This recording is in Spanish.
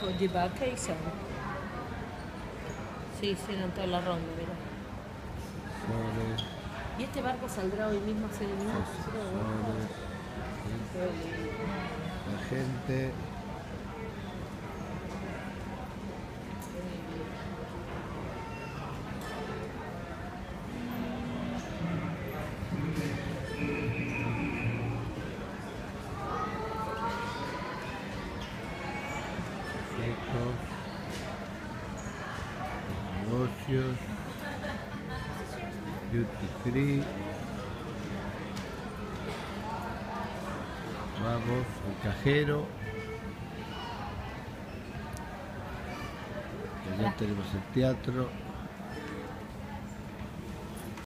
De vacation. Sí, hicieron toda la ronda, mira. Flores. ¿Y este barco saldrá hoy mismo a hacer el mismo crucero de vuelta? La gente. Negocios, duty free, vamos, el cajero, ya tenemos el teatro.